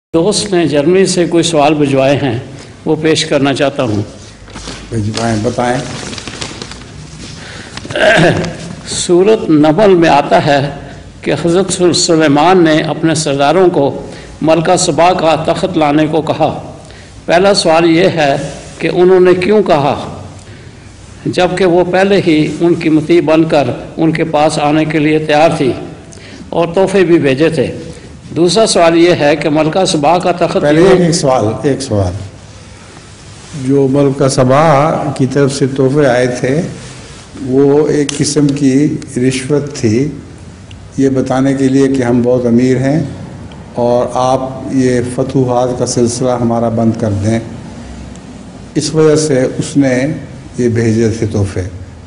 دوست نے جرمنی سے کوئی سوال بھجوائے ہیں، وہ پیش کرنا چاہتا ہوں۔ بھجوائیں، بتائیں۔ سورۃ نمل میں آتا ہے کہ حضرت سلیمان نے اپنے سرداروں کو ملکہ سبا کا تخت لانے کو کہا۔ پہلا سوال یہ ہے کہ انہوں نے کیوں کہا، جبکہ وہ پہلے ہی ان کی مطیع بن کر ان کے پاس آنے کے لیے تیار تھی اور تحفے بھی بھیجے تھے۔ دوسرا سوال یہ ہے کہ ملکہ سبا کا تخت پہلے ایک سوال جو ملکہ سبا کی طرف سے تحفے آئے تھے وہ ایک قسم کی رشوت تھی، یہ بتانے کے لیے کہ ہم بہت امیر ہیں اور آپ یہ فتوحات کا سلسلہ ہمارا بند کر دیں، اس وجہ سے اس نے یہ بھیجے تھے تحفے۔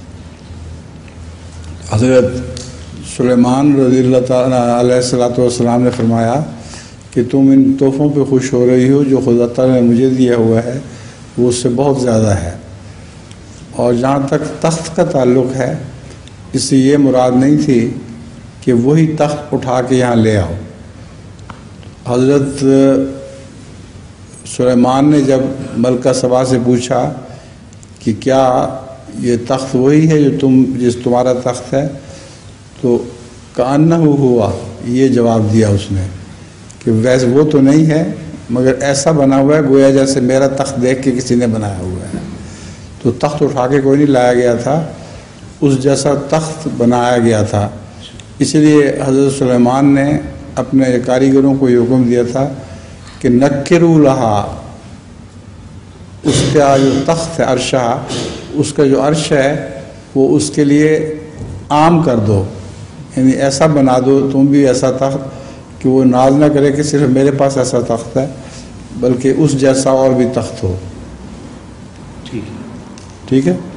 حضرت سلیمان رضی اللہ تعالیٰ علیہ السلام نے فرمایا کہ تم ان تحفوں پہ خوش ہو رہی ہو جو خدا تعالیٰ نے مجھے دیا ہوا ہے، وہ اس سے بہت زیادہ ہے، اور جہاں تک تخت کا تعلق ہے اس سے یہ مراد نہیں تھی کہ وہی تخت اٹھا کے یہاں لے آؤ۔ حضرت سلیمان نے جب ملکہ سبا سے پوچھا کہ کیا یہ تخت وہی ہے جو تمہارا تخت ہے، تو کأنہ ہوا، یہ جواب دیا اس نے کہ ویسے وہ تو نہیں ہے مگر ایسا بنا ہوا ہے گویا جیسے میرا تخت دیکھ کے کسی نے بنایا ہوا ہے۔ تو تخت اٹھا کے کوئی نہیں لایا گیا تھا، اس جیسا تخت بنایا گیا تھا۔ اس لیے حضرت سلیمان نے اپنے کاریگروں کو یہ حکم دیا تھا کہ نکروا لہا، اس کا جو تخت ہے عرشہ، اس کا جو عرش ہے وہ اس کے لیے عام کر دو، یعنی ایسا بنا دو تم بھی ایسا تخت کہ وہ ناز نہ کرے کہ صرف میرے پاس ایسا تخت ہے بلکہ اس جیسا اور بھی تخت ہو۔ ٹھیک ہے؟